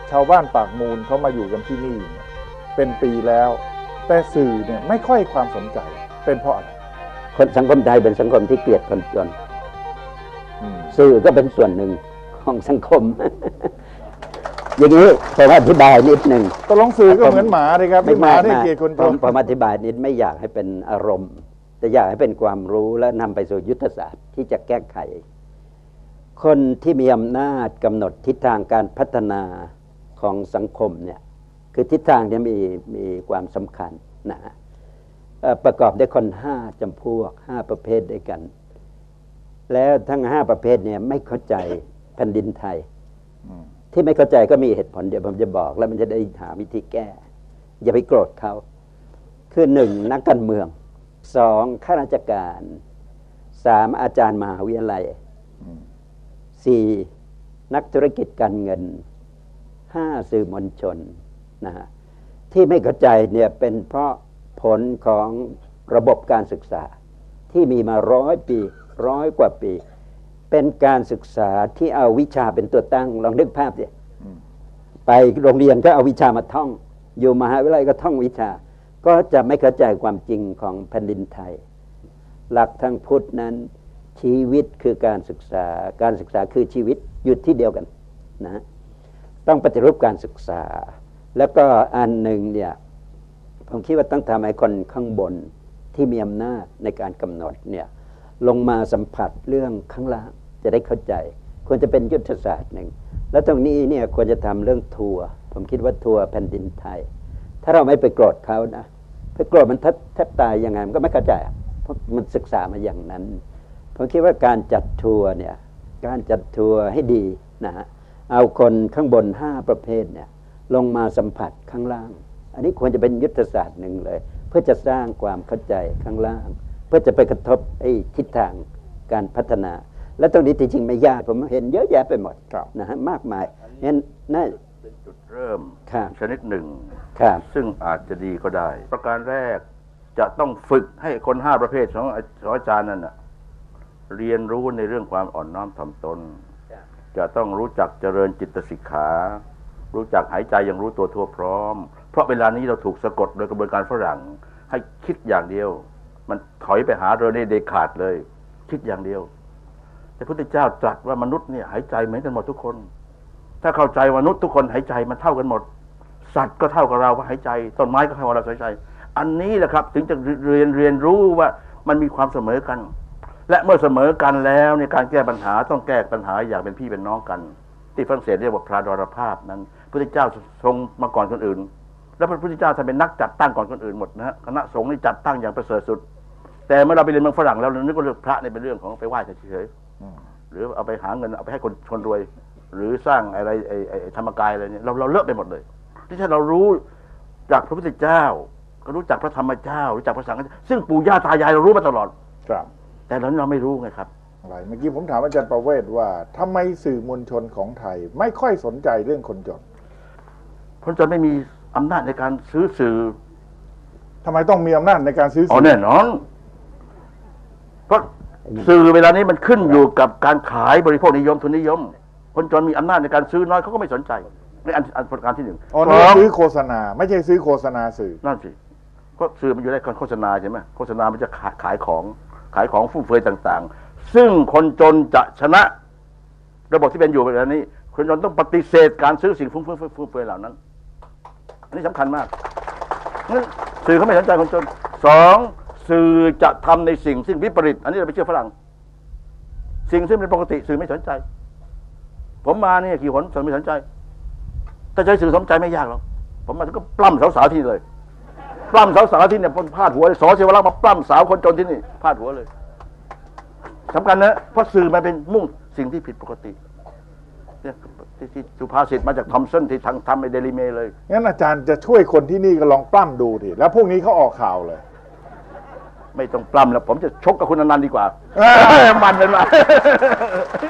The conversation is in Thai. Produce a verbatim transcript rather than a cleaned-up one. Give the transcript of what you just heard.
ชาวบ้านปากมูลเขามาอยู่กันที่นี่เป็นปีแล้วแต่สื่อเนี่ยไม่ค่อยความสนใจเป็นเพราะอะไรคนสังคมไทยเป็นสังคมที่เกลียดคนจนสื่อก็เป็นส่วนหนึ่งของสังคมอย่างนี้ผมอธิบายนิดหนึ่งตกลงสื่อก็เหมือนหมาเลยครับไม่หมาที่เกลียดคนจนผมอธิบายนิดไม่อยากให้เป็นอารมณ์แต่อยากให้เป็นความรู้และนำไปสู่ยุทธศาสตร์ที่จะแก้ไขคนที่มีอำนาจกำหนดทิศทางการพัฒนาของสังคมเนี่ยคือทิศทางที่มีมีความสำคัญนะประกอบด้วยคนห้าจำพวกห้าประเภทด้วยกันแล้วทั้งห้าประเภทเนี่ยไม่เข้าใจแผ่นดินไทยที่ไม่เข้าใจก็มีเหตุผลเดี๋ยวผมจะบอกแล้วมันจะได้หาวิธีแก้อย่าไปโกรธเขาคือหนึ่งนักการเมืองสองข้าราชการสามอาจารย์มหาวิทยาลัยสี่นักธุรกิจการเงินห้าสื่อมวลชนนะฮะที่ไม่เข้าใจเนี่ยเป็นเพราะผลของระบบการศึกษาที่มีมาร้อยปีร้อยกว่าปีเป็นการศึกษาที่เอาวิชาเป็นตัวตั้งลองนึกภาพดิไปโรงเรียนก็เอาวิชามาท่องอยู่มหาวิทยาลัยก็ท่องวิชาก็จะไม่เข้าใจความจริงของแผ่นดินไทยหลักทางพุทธนั้นชีวิตคือการศึกษาการศึกษาคือชีวิตอยู่ที่เดียวกันนะต้องปฏิรูปการศึกษาแล้วก็อันหนึ่งเนี่ยผมคิดว่าต้องทำให้คนข้างบนที่มีอำนาจในการกำหนดเนี่ยลงมาสัมผัสเรื่องข้างล่างจะได้เข้าใจควรจะเป็นยุทธศาสตร์หนึ่งแล้วตรงนี้เนี่ยควรจะทำเรื่องทัวร์ผมคิดว่าทัวร์แผ่นดินไทยถ้าเราไม่ไปโกรธเขานะไปโกรธมันแทบตายยังไงมันก็ไม่เข้าใจเพราะมันศึกษามาอย่างนั้นผมคิดว่าการจัดทัวร์เนี่ยการจัดทัวร์ให้ดีนะฮะเอาคนข้างบนห้าประเภทเนี่ยลงมาสัมผัสข้างล่างอันนี้ควรจะเป็นยุทธศาสตร์หนึ่งเลยเพื่อจะสร้างความเข้าใจข้างล่างเพื่อจะไปกระทบไอ้ทิศทางการพัฒนาและตรงนี้จริงๆไม่ยากผมเห็นเยอะแยะไปหมดนะฮะมากมายงั้นน่าเป็นจุดเริ่มชนิดหนึ่งซึ่งอาจจะดีก็ได้ประการแรกจะต้องฝึกให้คนห้าประเภทของอาจารย์นั่นน่ะเรียนรู้ในเรื่องความอ่อนน้อมถ่อมตนจะต้องรู้จักเจริญจิตสิกขารู้จักหายใจอย่างรู้ตัวทั่วพร้อมเพราะเวลานี้เราถูกสะกดโดยกระบวนการฝรั่งให้คิดอย่างเดียวมันถอยไปหาเรเนเดคาร์ตเลยคิดอย่างเดียวแต่พระพุทธเจ้าตรัสว่ามนุษย์เนี่ยหายใจเหมือนกันหมดทุกคนถ้าเข้าใจมนุษย์ทุกคนหายใจมันเท่ากันหมดสัตว์ก็เท่ากับเราว่าหายใจต้นไม้ก็เท่ากับเราหายใจอันนี้แหละครับถึงจะเรียนเรียนรู้ว่ามันมีความเสมอกันและเมื่อเสมอกันแล้วในการแก้ปัญหาต้องแก้ปัญหาอย่างเป็นพี่เป็นน้องกันที่ฝรั่งเศสเรียกว่าพราดรภาพนั้นพระพุทธเจ้าทรงมาก่อนคนอื่นแล้วพระพุทธเจ้าท่านเป็นนักจัดตั้งก่อนคนอื่นหมดนะฮะคณะสงฆ์นี่จัดตั้งอย่างประเสริฐสุดแต่เมื่อเราไปเรียนเมืองฝรั่งแล้วเรานึกว่าเรื่องพระนี่เป็นเรื่องของไปไหว้เฉยๆหรือเอาไปหาเงินเอาไปให้คนคนรวยหรือสร้างอะไรไอ้ไอ้ธรรมกายอะไรเนี่ยเราเราเลิกไปหมดเลยที่ถ้าเรารู้จากพระพุทธเจ้าก็รู้จักพระธรรมเจ้ารู้จักพระสังฆซึ่งปู่ย่าตายายเรารู้มาตลอดครับแต่เราเราไม่รู้ไงครับอะไรเมื่อกี้ผมถามอาจารย์ประเวศว่าทำไมสื่อมวลชนของไทยไม่ค่อยสนใจเรื่องคนจนคนจนไม่มีอำนาจในการซื้อสื่อทำไมต้องมีอำนาจในการซื้อสื่อแน่นอนเพราะสื่อเวลานี้มันขึ้นอยู่กับการขายบริโภคนิยมทุนนิยมคนจนมีอำนาจในการซื้อน้อยเขาก็ไม่สนใจในอันอันประการที่หนึ่งอ๋อซื้อโฆษณาไม่ใช่ซื้อโฆษณาสื่อนั่นสิก็สื่อมันอยู่ในการโฆษณาใช่ไหมโฆษณามันจะขายขายของขายของฟุ่มเฟือยต่างๆซึ่งคนจนจะชนะระบบที่เป็นอยู่แบบนี้คนจนต้องปฏิเสธการซื้อสิ่งฟุ่มเฟือยฟุ่มเฟือยเหล่านั้นอันนี้สำคัญมากงั้นสื่อเขาไม่สนใจคนจนสองสื่อจะทำในสิ่งซึ่งวิปริตอันนี้เราไปเชื่อฝรั่งสิ่งซึ่งเป็นปกติสื่อไม่สนใจผมมาเนี่ยกี่หนสื่อไม่สนใจถ้าใช้สื่อสนใจไม่ยากหรอกผมมาถึงก็ปล้ำสาวๆที่เลยปล้ำสาวๆที่เนี่ยพาดหัวสอเสวรักษ์มาปล้ำสาวคนจนที่นี่พาดหัวเลยสำคัญนะเพราะสื่อมันเป็นมุ่งสิ่งที่ผิดปกติเนี่ยที่สุภาษิตมาจากทอมสันที่ทางทำในเดลิเมย์เลยงั้นอาจารย์จะช่วยคนที่นี่ก็ลองปล้ำดูทีแล้วพวกนี้เขาออกข่าวเลยไม่ต้องปล้ำแล้วผมจะชกกับคุณอนันต์ดีกว่ามันเป็นมา